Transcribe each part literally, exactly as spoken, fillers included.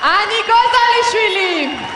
Ani Gozalishvili.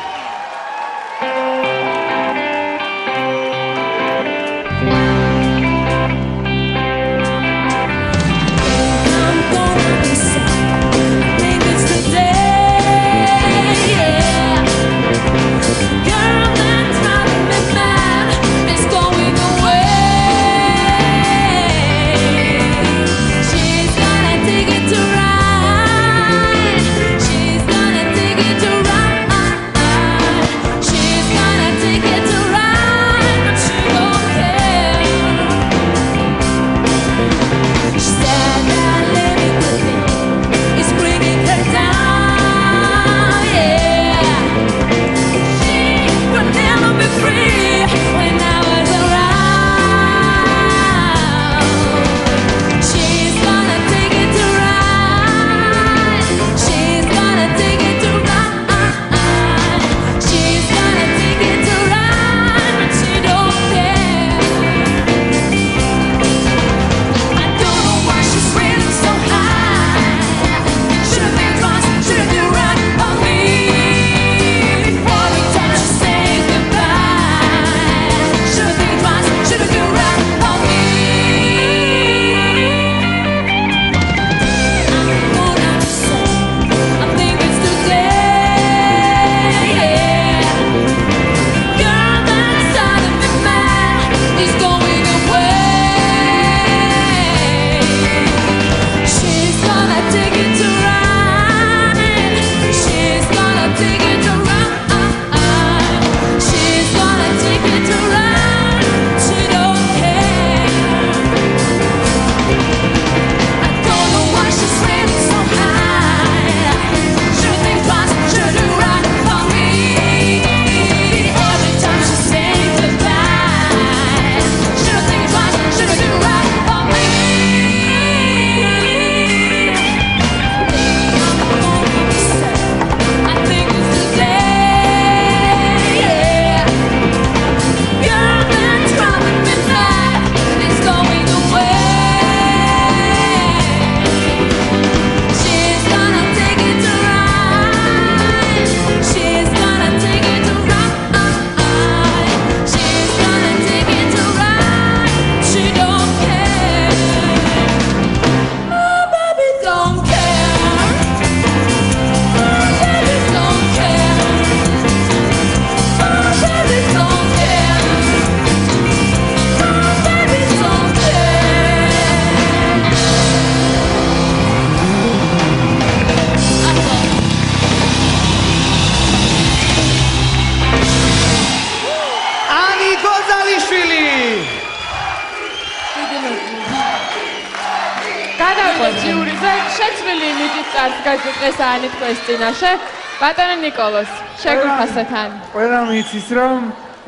ესაა თქვენს წინაშე ბატონო ნიკოლოს შეგუხასთან ყველა მიცის რომ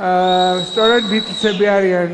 სწორედ ბიტლსები არიან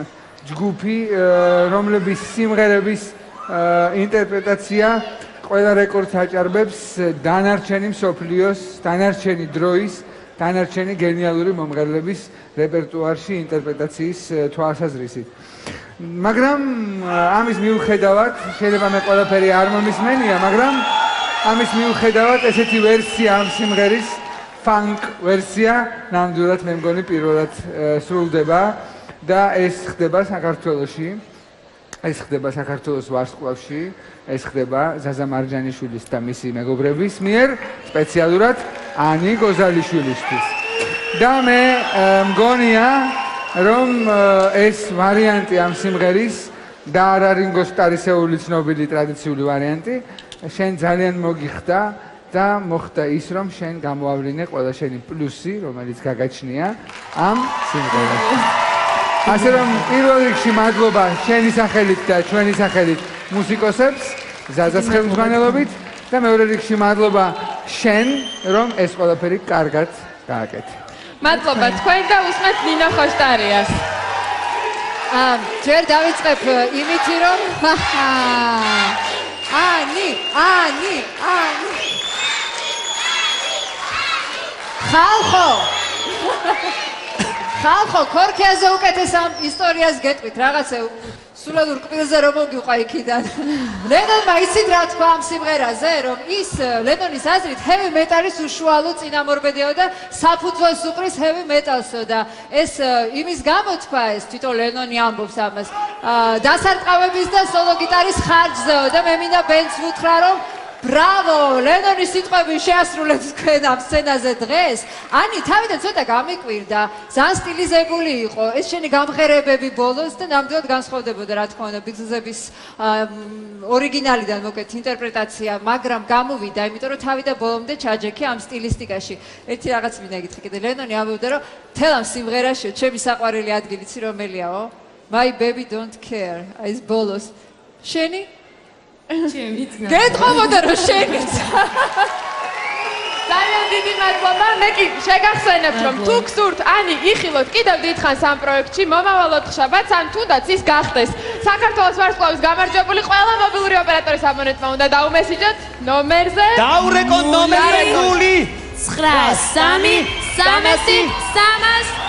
ჯგუფი რომლების სიმღერების ინტერპრეტაცია ყველა რეკორდს აჭარბებს დანარჩენი მსოფლიოს დანარჩენი დროის დანარჩენი გენიალური მომღერლების რეპერტუარში ინტერპრეტაციის თვალსაზრისით მაგრამ ამის მიუხედავად შეიძლება მე ყველაფერი არ მომისმენია მაგრამ ამის მიუხედავად ესეთი ვერსია ამ სიმღერის ფანკ ვერსია ნამდვილად მე მგონი პირველად სრულდება და ეს ხდება საქართველოში ეს ხდება საქართველოს ვარსკვლავში ეს ხდება ზაზა მარჯანიშვილის და მისი მეგობრების მიერ სპეციალურად ანი გოზალიშვილისთვის და მე მგონია რომ ეს ვარიანტი ამ სიმღერის და არა რინგო სტარისეული ცნობილი ტრადიციული ვარიანტი შენ ძალიან მოგიხდა და მოხდა ის რომ შენ გამოავლინე ყველა შენი პლუსი რომელიც გაგაჩნია ამ სიმღერაში. ასე რომ პირველ რიგში მადლობა შენი სახელით და ჩვენი სახელით მუსიკოსებს ზაზას ხელმძღვანელობით და მეორე რიგში მადლობა შენ რომ ეს ყველაფერი კარგად გააკეთე. მადლობა თქვენ და უსმენთ ნინო ხოშტარიას. აა ჯერ დავიწყებ იმითი რომ Ani, Ani, Ani. Ხალხო. ხალხო, ქორქეაზე უკეთეს ამ ისტორიას გეტყვით, რაღაცა სულად ურკბილზე რომ მოგიყვა იქიდან. ლენონმა იცით რა თქვა ამ სიმღერაზე, რომ ის ლენონის აზრით heavy metal-ის უშუალო წინამორბედიაო და საფუძველს უყრის heavy metal-სო და ეს იმის გამო თქვა ეს თვითონ ლენონი ამბობს ამას. დასარტყამების და სოლო გიტარის ხარჯზეო და მე მინდა ბენდს ვუთხრა რომ Bravo! ლენონის სიტყვები შეასრულეთ თქვენ ამ სცენაზე დღეს. ანი, თავიდან ცოტა გამიკვირდა, ძალიან სტილიზებული იყო. ეს შენი გამღერებები ბოლოს და ნამდვილად განსხვავდებოდა, რა თქმა უნდა, ბიგზების ორიგინალიდან მოკეთ ინტერპრეტაცია, მაგრამ გამოვიდა, იმიტომ რომ თავი და ბოლომდე ჩაჯექი ამ სტილისტიკაში. ერთი რაღაც მინდა გითხრა კიდე, ლენონი ამბობდა, რომ თელ ამ სიმღერაშიო, ჩემი საყვარელი ადგილი ცი რომელიაო? My baby don't care. აი ეს ბოლოს. შენი გეტყობოდა რომ შენიც ძალიან დიდი მადლობა. მე კი შეგახსენებთ რომ თუ გსურთ ანი იხილოთ კიდევ დიდხანს ამ პროექტში მომავალ ოთხშაბათს ან თუნდაც ის გახდეს საქართველოს ვარსკვლავის გამარჯვებული ყველა მობილური ოპერატორის აბონენტმა უნდა დაუმესიჯოთ ნომერზე დაურეკოთ ნომერზე ნული ცხრა სამი სამასი სამას